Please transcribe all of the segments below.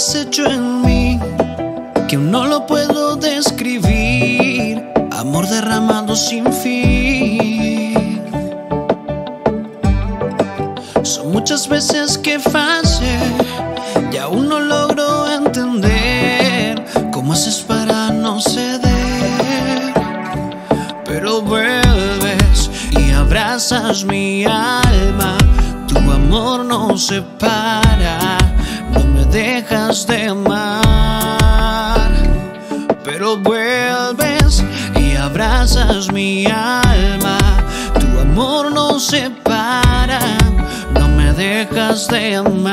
has hecho en mí que aún no lo puedo describir. Amor derramado sin fin. Son muchas veces que fallé y aún no logro entender cómo haces para no ceder. Pero vuelves y abrazas mi alma. Tu amor no se para, no me dejas de amar. Pero vuelves y abrazas mi alma. Tu amor no se para, no me dejas de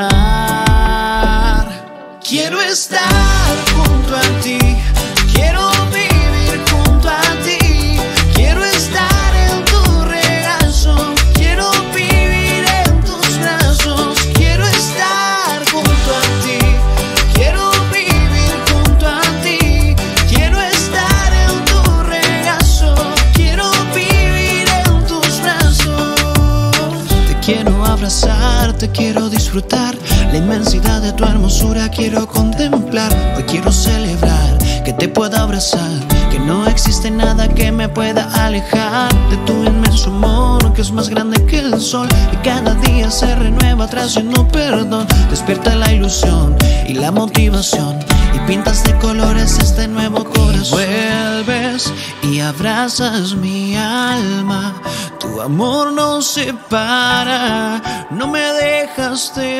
amar. Quiero estar junto a ti, quiero vivir junto a ti. Quiero estar en tu regazo, quiero vivir en tus brazos. Quiero estar junto a ti, quiero vivir junto a ti. Quiero estar en tu regazo, quiero vivir en tus brazos. Te quiero abrazar, te quiero disfrutar. La inmensidad de tu hermosura quiero contemplar. Hoy quiero celebrar que te pueda abrazar, que no existe nada que me pueda alejar de tu inmenso amor, que es más grande que el sol. Y cada día se renueva trayendo perdón. Despierta la ilusión y la motivación y pintas de colores este nuevo corazón. Y vuelves y abrazas mi alma. Tu amor no se para, no me dejas de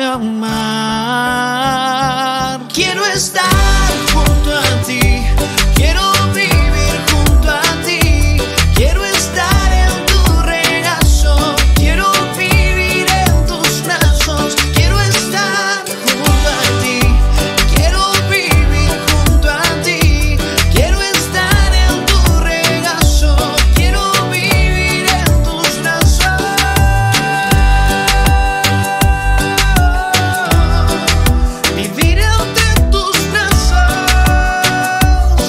amar. Quiero estar junto a ti, quiero vivir junto a ti. Quiero estar en tu regazo, quiero vivir en tus brazos. Quiero estar junto a ti, quiero vivir junto a ti. Quiero estar en tu regazo, quiero vivir en tus brazos. Vivir entre tus brazos.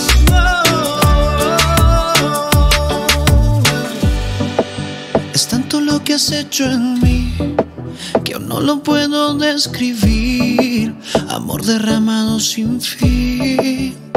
Es tanto lo que has hecho en mí que aún no lo puedo describir. Amor derramado sin fin.